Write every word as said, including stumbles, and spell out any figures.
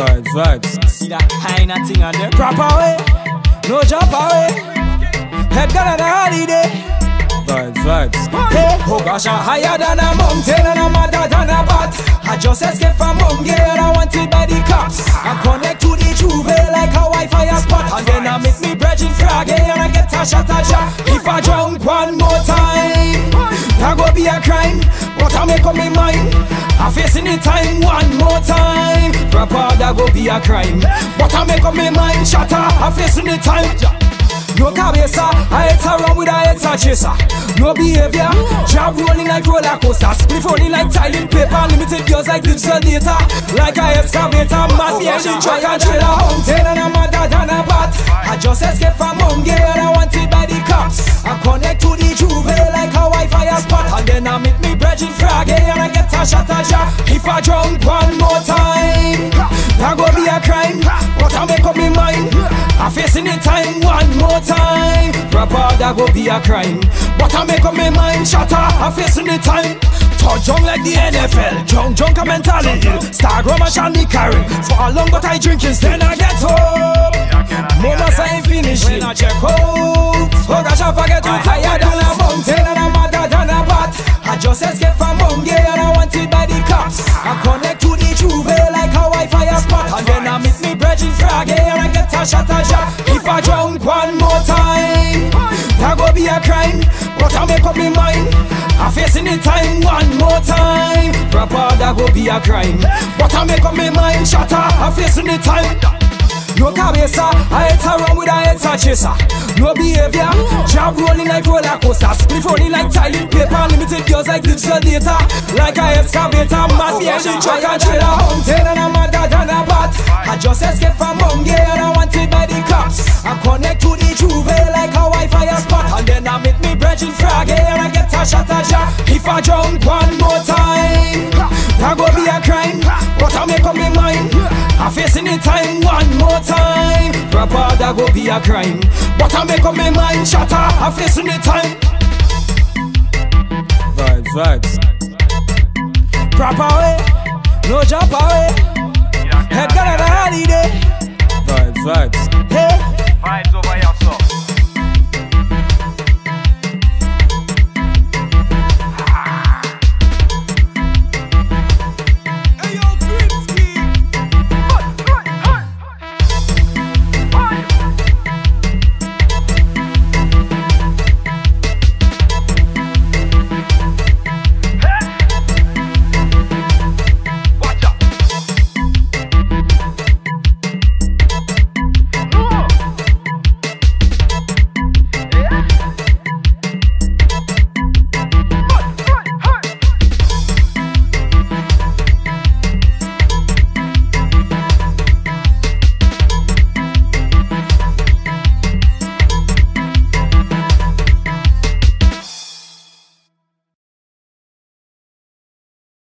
Vibes, vibes. See that high thing on there? Proper way, no jump away. Head gone on a holiday. Vibes, vibes. Hey, oh gosh, I'm higher than a mountain and I'm madder than a bat. I just escaped from Mungie and I wanted by the cops. I connect to the Juve like a Wi-Fi spot. And then I make me bread in Fraggy and I get a shot at ya. If I drown one more time, that go be a crime. But I make up my mind, I'm facing the time one more time. Proper, that go be a crime. But I make up my mind, shatter, I'm facing the time. No cabeza, I hit around with a headset chaser. No behavior, job rolling like roller coasters. Spliff rolling like tiling paper. Limited girls like digital data. Like a excavator, mass behind the truck and trailer. Hunting and I'm madder than a bat. I just escaped from Mungie and I wanted by the cops. I connect to the Juve like a Wi-Fi spot. And then I make me bread in Fraggy and I get a shot at ya. If I drown one more time, that go be a crime. But I make up my mind, I'm facing the time one more time. Proper, that go be a crime. But I make up my mind, shatter, I'm facing the time. Touch young like the N F L. Drunk, drunk, a mentally ill. Star Groma shall be carrying. For a long but I drink instead I get home. Mama say I'm finished when I check out. Oh gosh, I forget to tired than a mountain and I'm madder than a bat. I just escaped from Mungie and I wanted by the cops. I connect to the Juve like a Wi-Fi spot. And then I meet me bread in Fraggy and I get a shot at ya. If I drown one more time, that go be a crime. But I make up my mind, I'm facing the time one more time. Proper, that go be a crime. But I make up my mind, shatter, I'm facing the time. No cabeza, I hit around with a headset chaser. No behavior, job rolling like roller coasters. Spliff rolling like tiling paper. Limited girls like digital data. Like a excavator, mass behind the truck and trailer. Hunting and I'm madder than a bat. I just escaped from Mungie and I wanted by the cops. I connect to the Juve like a Wi-Fi spot. And then I make me bread in Fraggy and I get a shot at ya. If I drown one more time, that go be a crime. But I make up my mind, I'm facing the time one more time. Proper, that go be a crime. But I make up my mind, shatter, I'm facing the time. Vibes, vibes. Proper way.